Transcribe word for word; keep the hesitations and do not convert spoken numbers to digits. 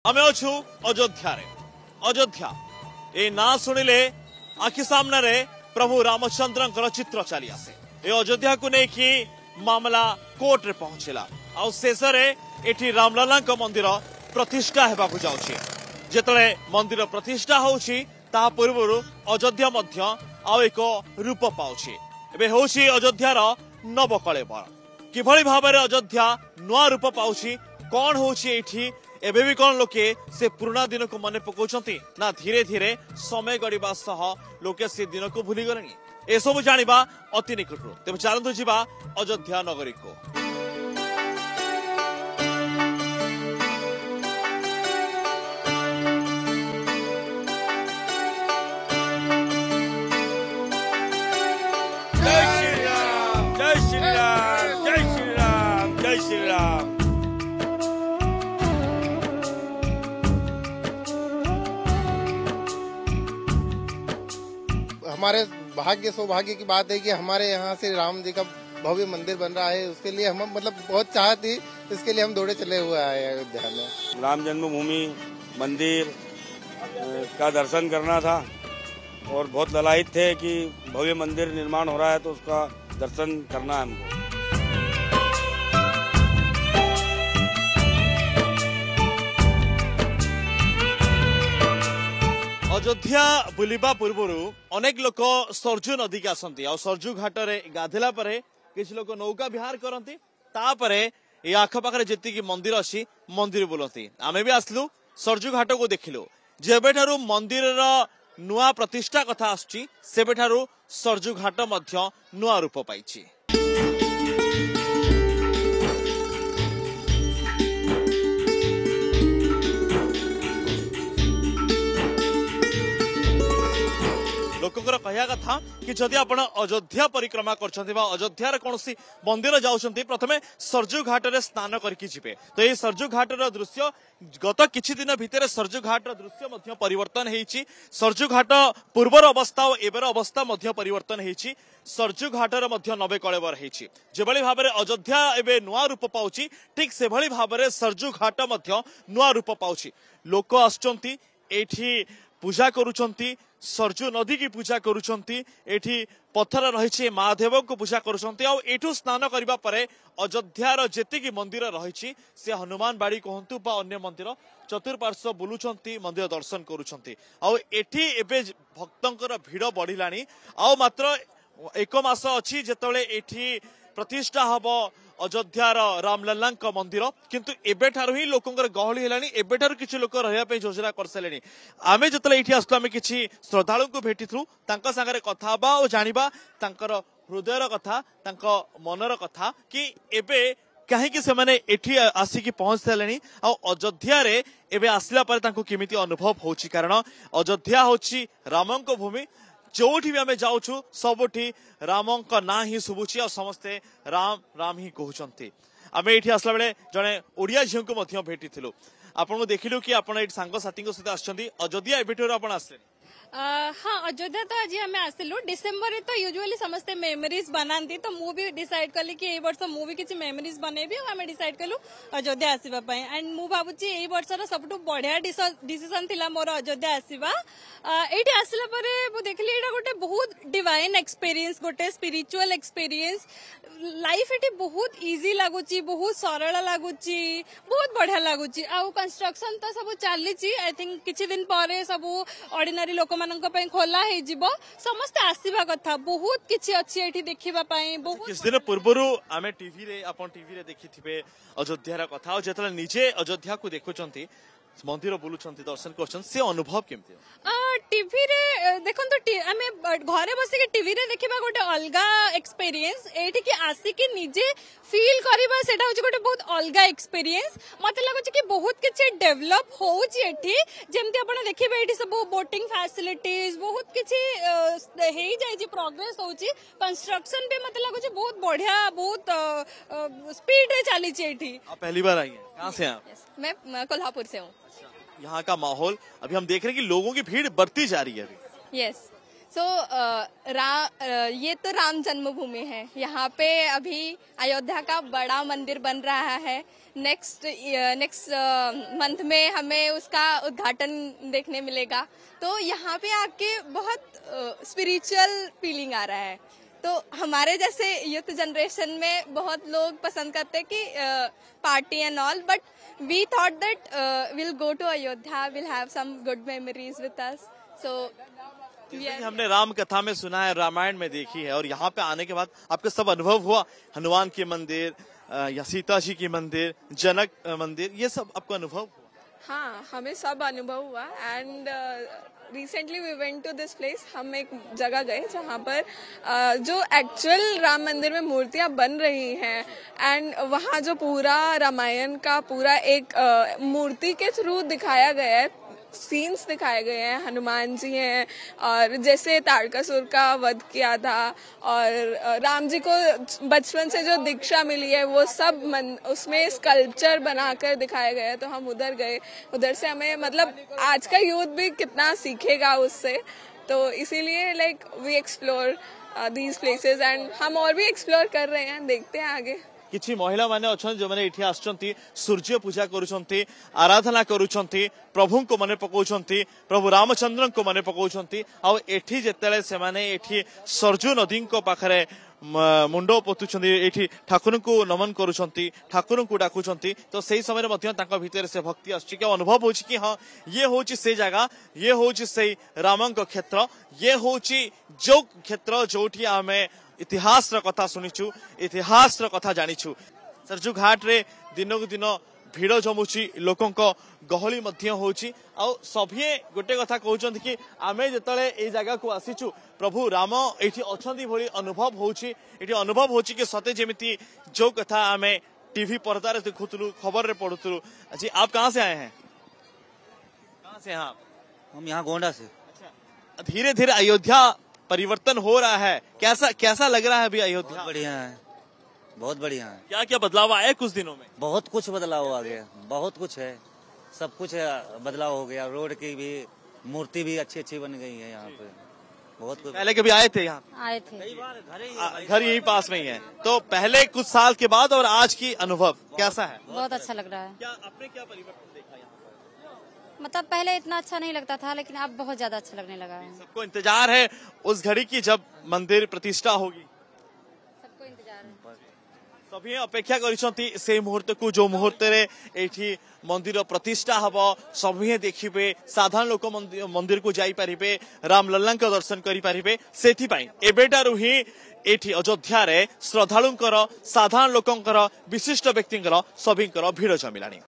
आमे अछु अयोध्या रे। अयोध्या ए ना सुनिले आखि सामने रे प्रभु रामचंद्र चित्र चली आसे। ए अयोध्या को नेकी मामला कोर्ट रे पहुंचला आ शेष रे एठी रामलला मंदिर प्रतिष्ठा हेबाकु जाउछि। जेतले मंदिर प्रतिष्ठा होउछि ता पूर्वरु अयोध्या मध्य आउ एक रूप पाउछि। एबे होउछि अयोध्यार नवकलेबर किभଳି भाबरे अयोध्या नुआ रूप पाउछि कोन होउछि एठी एबे भी कोन लोके से पुराना दिन को मने पकोचंती ना धीरे धीरे समय गड़िबा सह लोके से दिन को भूली गलेनी। ए सब जानिबा अति निकटरू। तेबे चलंतु जिबा अयोध्या नगरी को। हमारे भाग्य सौभाग्य की बात है कि हमारे यहाँ से राम जी का भव्य मंदिर बन रहा है। उसके लिए हम मतलब बहुत चाह थी, इसके लिए हम दौड़े चले हुए आए अयोध्या में। राम जन्मभूमि मंदिर का दर्शन करना था और बहुत ललायित थे कि भव्य मंदिर निर्माण हो रहा है तो उसका दर्शन करना है हमको। अयोध्या बुलिबा पूर्वरु अनेक लोक सरजू नदी के आसंती आ सरजू घाट रे गाधेला परे किछ लोक नौका विहार करंती तापरे ए आखपाखरे जेतिकी मंदिर अछि मंदिर बुलंती। आमे भी आसलु सरजू घाट को देखिलु जेबेठारु मंदिर रा नुआ प्रतिष्ठा कथा आछि सेबेठारु सरजू घाट मध्य नुआ रूप पाइछि। लोकंकर कहया कथा कि जदि आपण अयोध्या परिक्रमा करछन्ती बा अयोध्या रे कोनोसी मंदिर जाउछन्ती प्रथमे सरजू घाट रे स्नान करके जिबे। तो ए सरजू घाट रो दृश्य गत किछि दिन भितर सरजू घाट रो दृश्य मध्य परिवर्तन हेछि। सरजू घाट पूर्वर अवस्था और एबर अवस्था मध्य परिवर्तन हेछि। सरजू घाट रो मध्य नवे कलेबर हेछि। जेबळी भाबरे अयोध्या एबे नुआ रूप पाउछि ठीक सेभळी भाबरे सरजू घाट मध्य नुआ रूप पाउछि। लोक आछन्ती एठी पूजा करूछन्ती सरजू नदी की पूजा करूछन्ती एठी पत्थर रहिछि महादेव को पूजा करूछन्ती आ एठू स्नान करिबा परे अयोध्यार जेतिकी मंदिर रहिछि से हनुमान बाड़ी कहंतु बा अन्य मंदिर चतुर्पार्श्व बुलुछन्ती मंदिर दर्शन करूछन्ती आ एठी एबे भक्तंकर भीड़ बढ़िलानी आ मात्र एक मास अछि जेतले एठी प्रतिष्ठा हबो अयोध्यार रामलला मंदिर किंतु एबेठारु ही लोकंकर गहली हेलानी एबेठारु किछि लोक रहिया पे योजना करसलेनी। आमे जतले एठी आस्तु आमे किछि श्रद्धालु को भेटिथु तांका संगरे कथा बा ओ जानिबा तांकर हृदयर कथा तांका मनर कथा कि एबे कहीं कि सेमाने एठी आसिकी पहुंच सलेनी आ अयोध्या रे एबे आसला पर तांको किमिति अनुभव होछि कारण अयोध्या होछि रामंक भूमि। जोठी भी आमे जाउछु सबठी रामंक ना ही सुबुची और समस्ते राम राम ही कहउचंती। आमे एठी आसला बेले जने ओडिया झियो को मध्य भेटिथिलु आपन को देखिलु कि आपन एठी सांग साथी को सहित आछंती अयोध्या एबेठोर आपन आसले। हाँ अयोध्या तो आज आम आसिलु डिसेम्बर रे तो यूजुअली समस्ते मेमोरीज बनाती तो मु भी डिसाइड कली कि ए वर्ष मु भी किछि मेमोरीज बनेबी और आम डिसाइड कलु अयोध्या आसीबा पई एंड मु भाबुची ए वर्षर सबटु बढ़िया डिसीजन थिला मोर अयोध्या आसीबा। एठी आसिला परे मु देखली एटा गोटे बहुत डिवाइन एक्सपीरियंस गोटे स्पिरिचुअल एक्सपीरियंस लाइफ एटी बहुत इजी लगुची बहुत सरल लगुची बहुत बढ़िया लगुची आ कंस्ट्रक्शन तो सब चली आई थिंक किछि दिन परे सब ऑर्डिनरी लोक मानक पई खोला हे जिवो समस्त आसीबा कथा बहुत किछि अछि एठी देखिबा पई बहुत किछ दिन पूर्वरु आमे टीवी रे अपन टीवी रे देखिथिबे अयोध्यार कथा और जेतले निजे अयोध्या को देखुचंती मंदिर बुलुचंती दर्शन करछन से अनुभव केमति टीवी रे देखन तो आमे घरे बसी के टीवी रे देखिबा गोटे अलगा एक्सपीरियंस एठी कि आसी कि निजे फील करबा सेटा होची गोटे बहुत अलगा एक्सपीरियंस मते लागुची कि बहुत किछि डेवलप होउची एठी जेमति आपण देखिबे एठी सब बोटिंग फैसिलिटीज बहुत किछि हेई जाय जी प्रोग्रेस होउची कंस्ट्रक्शन भी मते लागुची बहुत बढ़िया बहुत स्पीड रे चली छी एठी। आप पहली बार आई हैं कहां से हैं आप? yes, मैं कोल्हापुर से हूं। यहाँ का माहौल अभी हम देख रहे हैं कि लोगों की भीड़ बढ़ती जा रही है अभी। यस सो राम ये तो राम जन्मभूमि है। यहाँ पे अभी अयोध्या का बड़ा मंदिर बन रहा है। नेक्स्ट नेक्स्ट मंथ में हमें उसका उद्घाटन देखने मिलेगा। तो यहाँ पे आके बहुत स्पिरिचुअल फीलिंग आ रहा है। तो हमारे जैसे यूथ जनरेशन में बहुत लोग पसंद करते हैं कि party and all, but we thought that will go to Ayodhya, will have some good memories with us. So हमने राम कथा में सुना है, रामायण में देखी है, और यहाँ पे आने के बाद आपका सब अनुभव हुआ, हनुमान के मंदिर या सीता जी की मंदिर, जनक मंदिर, ये सब आपको अनुभव हुआ? हाँ, हमें सब अनुभव हुआ। And recently we went to this place. हम एक जगह गए जहाँ पर uh, जो एक्चुअल राम मंदिर में मूर्तियाँ बन रही हैं, एंड वहाँ जो पूरा रामायण का पूरा एक uh, मूर्ति के थ्रू दिखाया गया है, सीन्स दिखाए गए हैं। हनुमान जी हैं, और जैसे तारकासुर का वध किया था, और राम जी को बचपन से जो दीक्षा मिली है वो सब मन, उसमें स्कल्पचर बनाकर दिखाया गया है। तो हम उधर गए, उधर से हमें मतलब आज का यूथ भी कितना सीखेगा उससे। तो इसीलिए like we explore these places, and हम और भी एक्सप्लोर कर रहे हैं, देखते हैं आगे। किछि महिला माने अछन जो माने एठी आछंती, सूर्य पूजा करूछंती, आराधना करूछंती, प्रभु को मने पकाउछंती, प्रभु रामचंद्र को मने पकाउछंती। आ एठी जेतेले से माने एठी सरजू नदी को पाखरे मुंडो पोतुछंती, एठी ठाकुर को नमन करूछंती, ठाकुर को डाकुछंती। तो सेही समय रे मध्य तांका भीतर से भक्ति आछि के अनुभव होछि कि हां ये होछि से जगह, ये होछि से रामंक क्षेत्र, ये होछि जो क्षेत्र जोठी आमे इतिहास कथा शुणीचु, इतिहास कथा जानिछु। सरजू घाट रे दिनक दिन भीड़ जमुची, लोकों को गहली मध्य होची। आ सभे गोटे कथा कहउछंती कि आमे जतले ए जगह को आसीचु, प्रभु राम एठी अछंती भली अनुभव होची। एठी अनुभव होची कि सते जेमिति जो कथा आमे टीवी पर्दा रे देखुतलु, खबर रे पढुतलु। जी आप कहां से आए हैं? कहां से हैं आप? हम यहाँ गोंडा से। अच्छा, धीरे धीरे अयोध्या परिवर्तन हो रहा है, कैसा कैसा लग रहा है अभी अयोध्या? बहुत बढ़िया है, बहुत बढ़िया है। क्या क्या बदलाव आए कुछ दिनों में? बहुत कुछ बदलाव आ गया, बहुत कुछ है, सब कुछ है, बदलाव हो गया। रोड की भी मूर्ति भी अच्छी अच्छी बन गई है यहाँ पे, बहुत कुछ। पहले कभी आए थे यहाँ? आए थे, कई बार घर ही आ, घर यही पास में ही है। तो पहले कुछ साल के बाद और आज की अनुभव कैसा है? बहुत अच्छा लग रहा है। क्या आपने क्या परिवर्तन देखा यहाँ पर? मतलब पहले इतना अच्छा नहीं लगता था, लेकिन अब बहुत ज्यादा अच्छा लगने लगा है। सबको इंतजार है उस घड़ी की जब मंदिर प्रतिष्ठा होगी, सबको इंतजार है। सभी अपेक्षा करिसंती से मुहूर्त को, जो मुहूर्त रे एठी मंदिर प्रतिष्ठा हबो, सभी देखिबे, साधारण लोक मंदिर को जाई परिबे, राम लल्ला का दर्शन करि परिबे। सेथि पई एबेटारु ही एठी अयोध्या रे श्रद्धालुंकर, साधारण लोकंकर, विशिष्ट व्यक्तिंकर सभींकर भीड़ जमिलानी।